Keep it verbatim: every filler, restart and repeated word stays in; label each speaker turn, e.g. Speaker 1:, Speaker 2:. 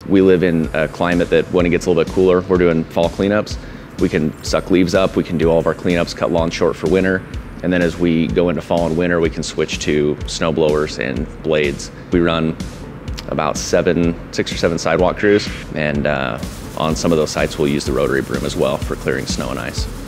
Speaker 1: We live in a climate that when it gets a little bit cooler, we're doing fall cleanups. We can suck leaves up, we can do all of our cleanups, cut lawn short for winter. And then as we go into fall and winter, we can switch to snow blowers and blades. We run about seven, six or seven sidewalk crews, and uh, on some of those sites we'll use the rotary broom as well for clearing snow and ice.